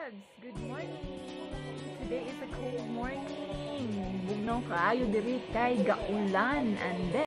Lods, good morning! Today is a cold morning. Bugnaw kaayo diri kay gaulan and then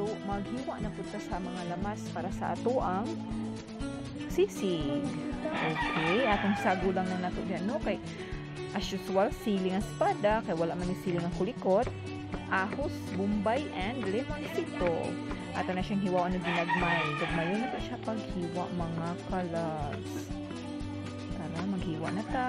So maghiwa na pud ta sa mga lamas para sa ato ang sisig. Okay, atong sago lang na nato diyan no kay as usual siling ang espada kay wala man ni siling ang kulikot, ahos, bombay and limoncito. Ato na siyang hiwaon og ginagmay. Gagmayon na ta siya paghiwa mga kalabs. Tara maghiwa na ta.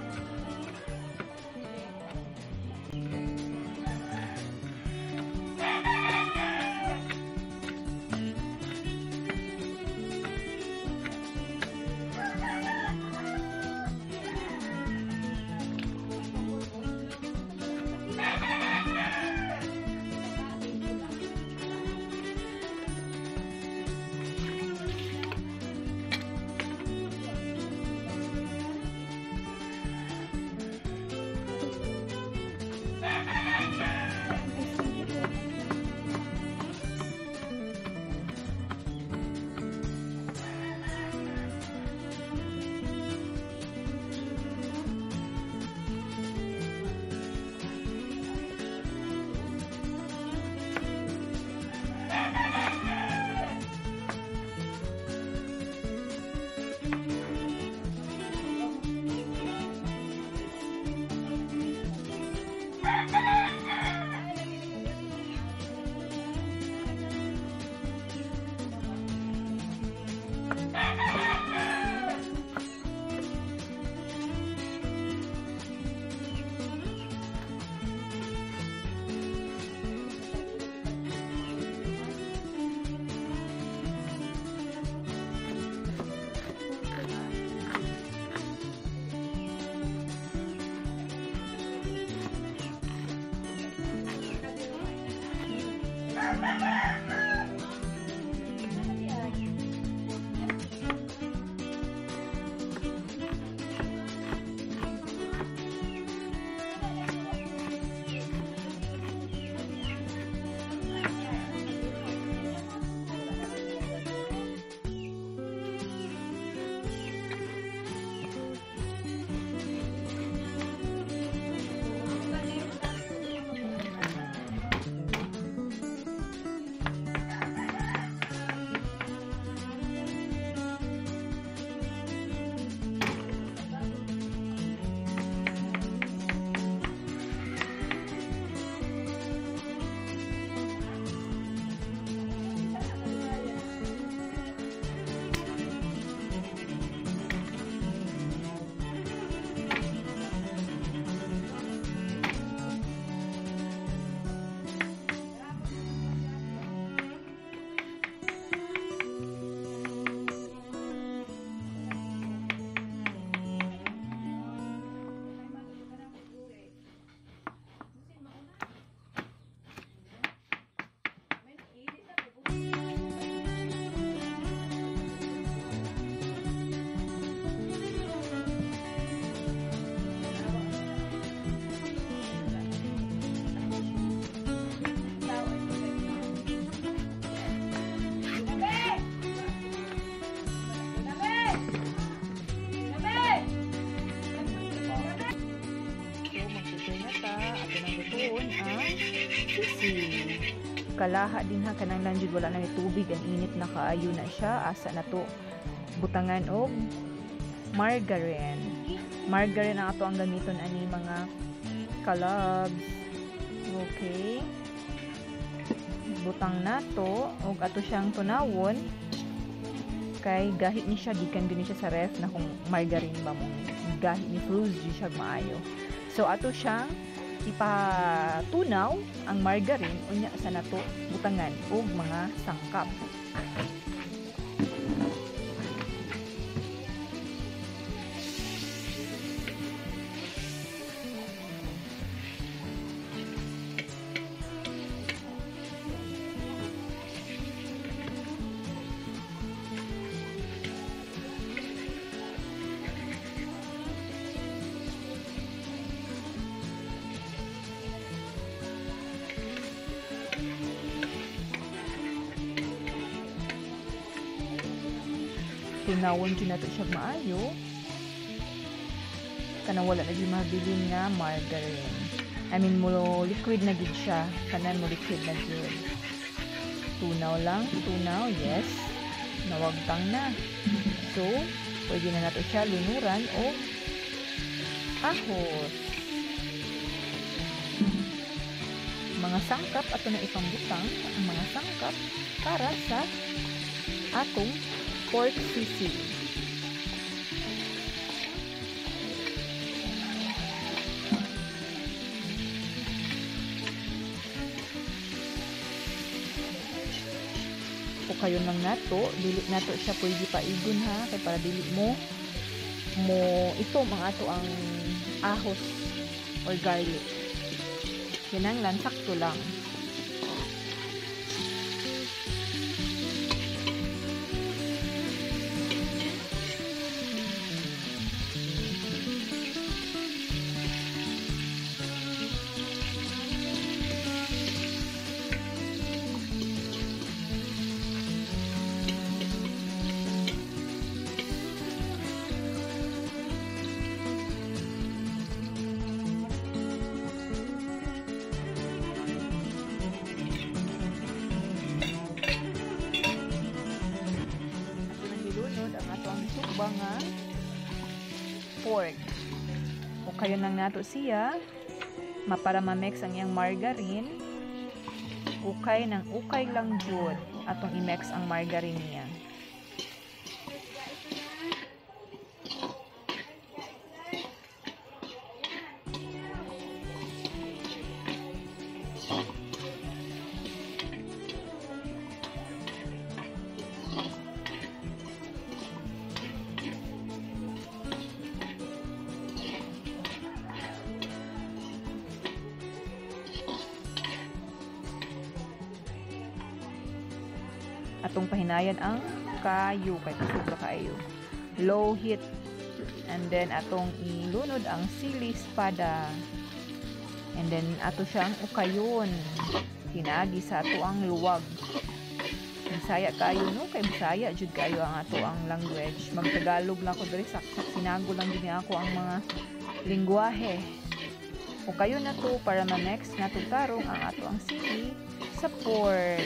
Kalaha din ha kanang lanjud wala nang tubig ang init na kaayo na siya asa na to butangan og margarine ang ato ang gamiton ani mga kalabs. Okay, butang nato og ato siyang tunawon kay gahit ni siya gikan din siya sa ref na kung margarine ba mo gahit ni froze di siya maayo. So ato siyang ipatunaw ang margarine unya sa nato butangan og mga sangkap. Tunawon dyan nato siya maayo kanang wala na di mabilin nga margarine. I mean mo liquid na gid siya kanan mo liquid na gid. Tunaw lang, tunaw, yes. Nawagtang na. So, pwede na nato siya lunuran o ahos. Mga sangkap ato na ipambutang ang mga sangkap para sa atong pork sisig. O kayo lang nato, dili nato siya pwede paigon ha, kay para dili mo ito mga ato ang ahos or garlic. Yan lang, sakto lang. Nga pork. O kayo nang nato siya para ma-mix ang iyang margarine. Ukay ng ukay lang jud atong i-mix ang margarine niya. Atong pahinayan ang kayo kay kusog kayo. Low heat. And then atong ilunod ang sili espada. And then ato siyang ukayon. Hinagi sa ato ang luwag. Bisaya kayo no, kay Bisaya jud kayo ang ato ang language. Magtagalog lang ko diri saksak sinago lang din ako ang mga lingwahe. O kayo na to para ma-mix nato tarong ang ato ang sili sa pork.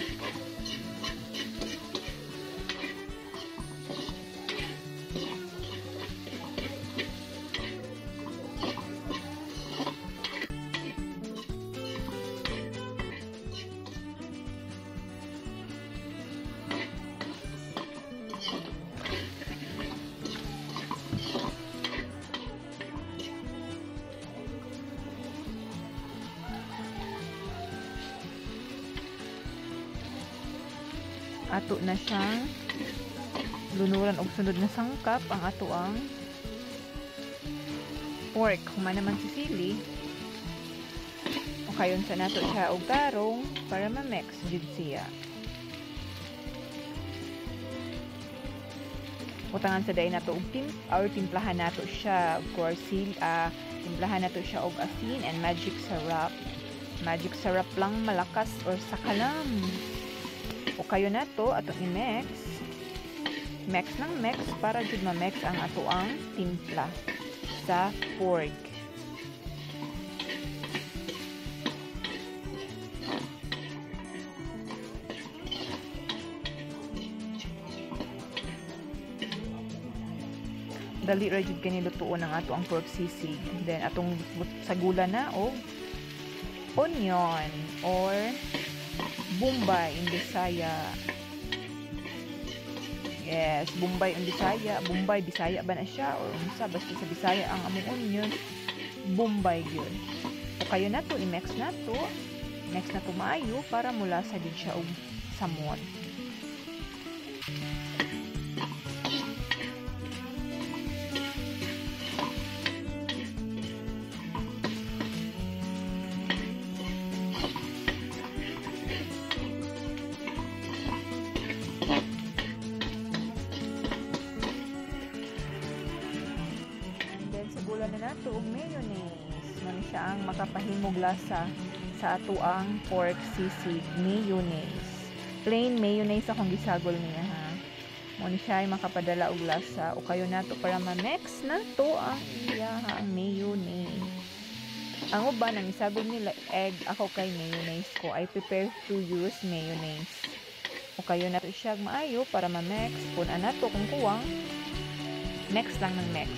Ato na siyang lunuran og sunod na sangkap ang ato ang pork. Human naman si sili. O kayon sa nato siya og tarong para ma-mix jud siya. Utangan sa day nato og timplahan nato siya of course timplahan nato siya og asin and magic syrup. Magic syrup lang malakas or sakalam. O kayo na to atong i-mix. Mix ng mix para jud ma-mix ang ato ang timpla sa pork. Dali ra jud kani lutuon ang ato ang pork sisig. Then atong sagula na o onion or Bombay in Bisaya. Yes, Bombay in Bisaya. Bombay, Bisaya ba na siya? O unsa, basta sa Bisaya ang among onion. Bombay yun. O kayo na to, i-mix na to. Mix na to maayo para mula sa din siya og samot. Bulan na nato og mayonnaise. Man siya ang makapahimog lasa sa ato ang pork sisig, mayonnaise. Plain mayonnaise akong gisagol niya ha. Mo ni siya ay makapadala og lasa o kayo nato para ma-mix nato ang iyang mayonnaise. Ang uban ang isagol nila egg, ako kay mayonnaise ko. I prefer to use mayonnaise. O kayo na to siya maayo para ma-mix. Kung anato kung kuwang, mix lang ng mix.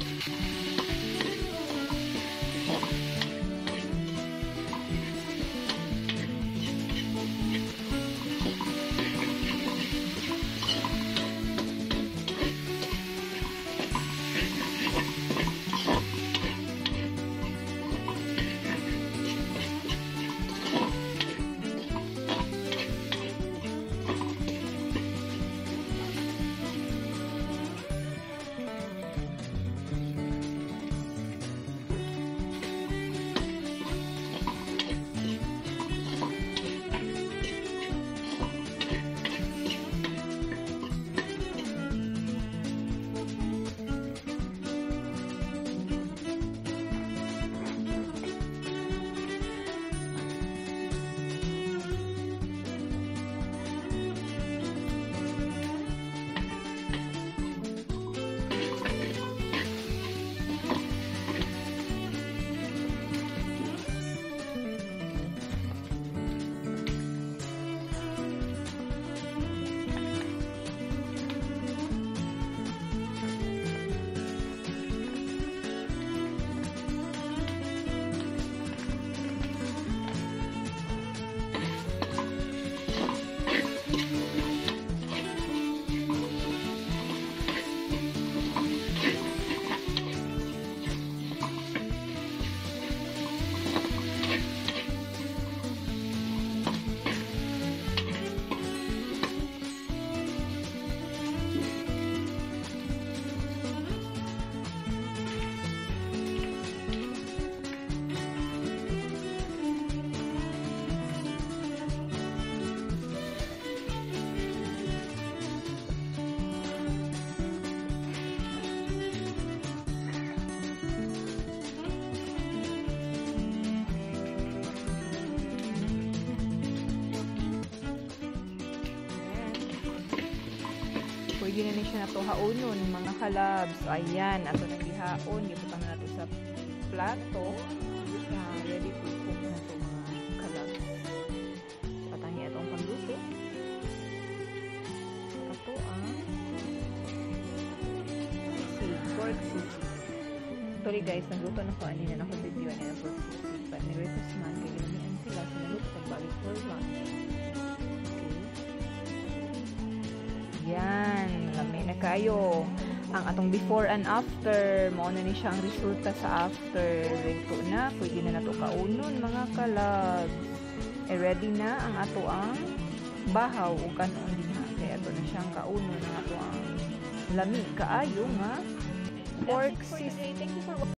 Pwede na siya na ito haunon, mga kalabs. Ayan, ato na gihaon. Ibutang na ito sa plato. Ready to cook na ito, mga kalabs. Patangi itong pangluto. Ito ang pork sisig. Sorry guys, nagluto na ko. Ani na ako video na ng pork sisig. But nire-request man, kaya ginamihan sila sa naluto kung balik for lunch. Yan, lamay na kayo. Ang atong before and after, mao na ni siya ang resulta sa after. Reto na, pwede na nato kaunon, mga kalabs. Ready na ang ato ang bahaw o kanon din ha. Kaya ato na siyang kaunon ang ato ang lami kaayo nga pork sisig.